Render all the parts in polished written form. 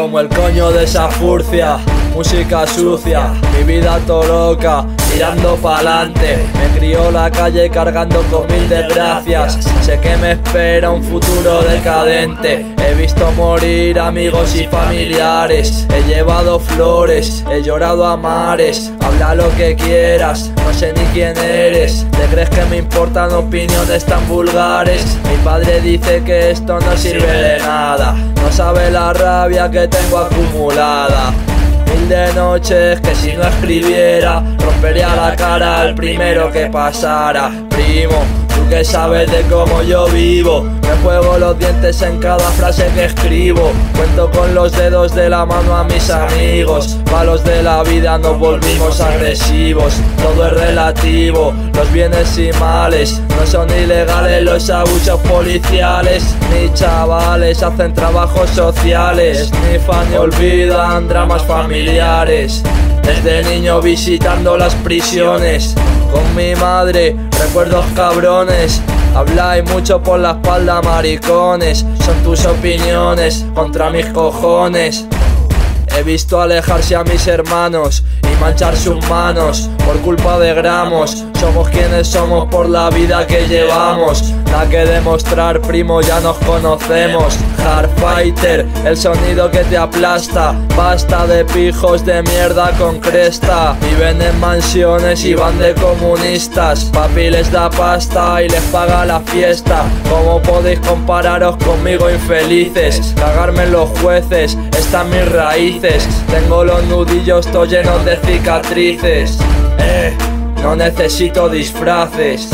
como el coño de esa furcia. Música sucia, mi vida todo loca, tirando pa'lante. Me crió la calle cargando con mil desgracias. Sé que me espera un futuro decadente. He visto morir amigos y familiares. He llevado flores, he llorado a mares. Habla lo que quieras, no sé ni quién eres. ¿Te crees que me importan opiniones tan vulgares? Mi padre dice que esto no sirve de nada. No sabe la rabia que tengo acumulada. Mil de noches que si no escribiera rompería la cara al primero que pasara. Primo, tú que sabes de cómo yo vivo, me juego los dientes en cada frase que escribo. Cuento con los dedos de la mano a mis amigos. Palos de la vida nos volvimos agresivos. Todo es relativo, los bienes y males. No son ilegales los abusos policiales. Ni chavales hacen trabajos sociales. Ni fan ni olvidan dramas familiares. Desde niño visitando las prisiones con mi madre, recuerdos cabrones. Habláis mucho por la espalda, maricones. Son tus opiniones contra mis cojones. He visto alejarse a mis hermanos y manchar sus manos por culpa de gramos. Somos quienes somos por la vida que llevamos. Nada que demostrar, primo, ya nos conocemos. Hardfighter, el sonido que te aplasta. Basta de pijos de mierda con cresta. Viven en mansiones y van de comunistas. Papi les da pasta y les paga la fiesta. ¿Cómo podéis compararos conmigo, infelices? Cagarme en los jueces, están mis raíces. Tengo los nudillos todos llenos de cicatrices. No necesito disfraces.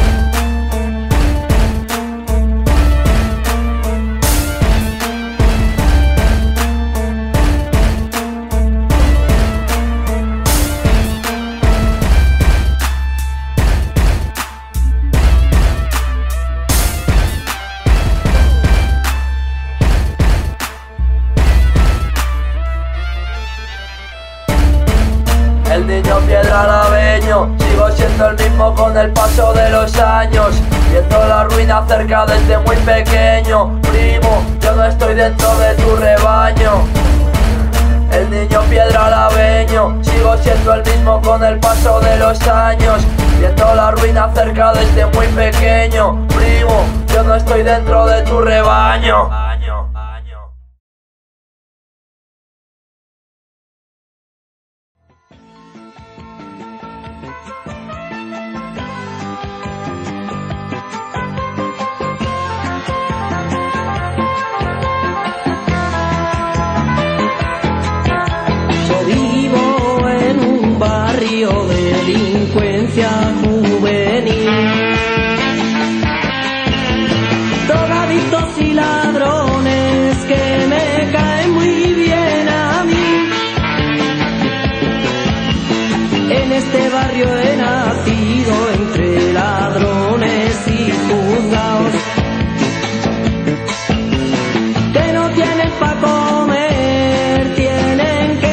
El niño piedra laveño, sigo siendo el mismo con el paso de los años. Viendo la ruina cerca desde muy pequeño. Primo, yo no estoy dentro de tu rebaño. El niño piedra laveño, sigo siendo el mismo con el paso de los años. Viendo la ruina cerca desde muy pequeño. Primo, yo no estoy dentro de tu rebaño. Vivo en un barrio de delincuencia juvenil, drogadictos y ladrones que me caen muy bien a mí. En este barrio he nacido entre ladrones y juzgados que no tienen pa' comer, tienen que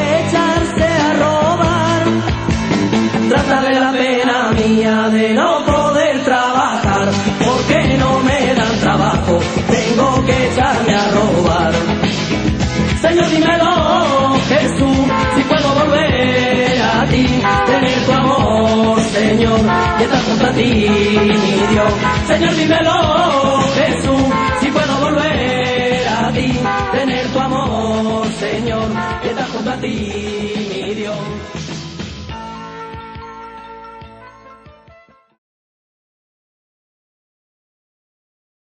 de la pena mía de no poder trabajar, porque no me dan trabajo, tengo que echarme a robar. Señor, dímelo, Jesús, si puedo volver a ti, tener tu amor, Señor, y estar junto a ti, mi Dios. Señor, dímelo,